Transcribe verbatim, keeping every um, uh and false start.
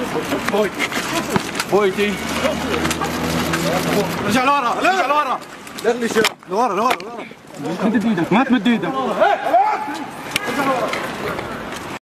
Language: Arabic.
بويتي رجع لورا رجع لورا لغلي شوي لورا لورا لورا. مد ايدك ما تمد ايدك.